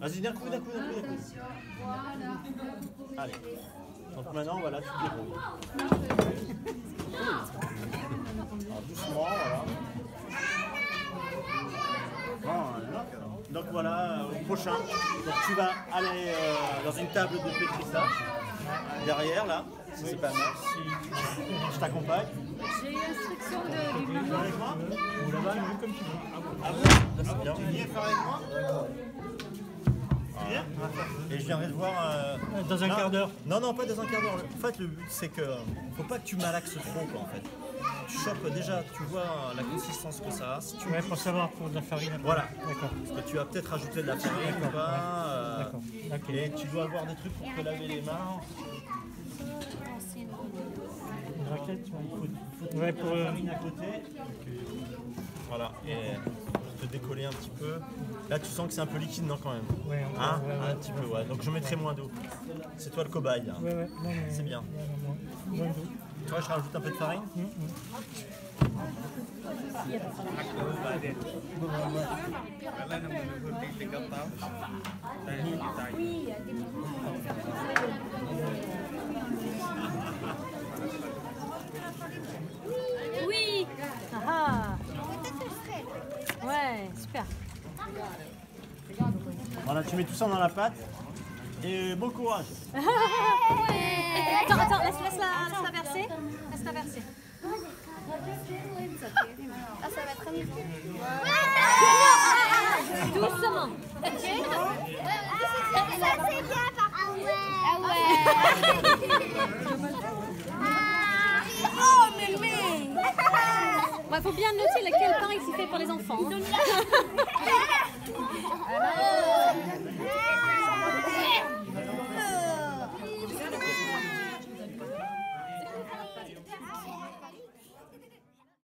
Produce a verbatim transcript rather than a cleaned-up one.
Vas-y, d'un coup, d'un coup, d'un coup, d'un coup. Allez. Donc maintenant, voilà, tu te débrouilles. Alors, doucement, voilà. Voilà. Donc voilà, au prochain. Donc tu vas aller euh, dans une table de pétrissage, derrière là, si c'est pas mal. Je t'accompagne. J'ai l'instruction de... Tu viens avec moi? Ou là-bas, comme tu veux. Ah bon? Ah bien. Tu viens faire avec moi? Tu viens? Et je viendrai te voir... Euh... Dans un non, quart d'heure. Non, non, pas dans un quart d'heure. En fait, le but, c'est que faut pas que tu malaxes trop, quoi, en fait. Tu chopes déjà, tu vois la consistance que ça a. Si tu Ouais, pour savoir pour de la farine. Après. Voilà. D'accord. Parce que tu vas peut-être rajouter de la farine ou pas. Euh... D'accord. Okay. Et tu dois avoir des trucs pour te laver les mains. Une raquette, ouais, il faut, il faut ouais, pour la euh... farine à côté. Voilà. Et pour te décoller un petit peu. Là, tu sens que c'est un peu liquide, non, quand même. Ouais, hein ouais, ouais, un petit peu, ouais. Donc je mettrai moins d'eau. C'est toi le cobaye. Hein. Ouais, ouais. C'est bien. Ouais, non, moins d'eau. Tu vois, je rajoute un peu de farine. Mmh, mmh. Oui. Ah. Ouais, super. Voilà, tu mets tout ça dans la pâte. Et bon courage. Attends, attends, laisse, laisse, la, laisse la verser. Laisse la verser. Ah, ça va être amusant. Doucement. Ok. Ça, c'est bien par contre. Ah ouais. Ah ouais. Oh, mais oui. Il faut bien noter lequel pain il s'y fait pour les enfants. Hein.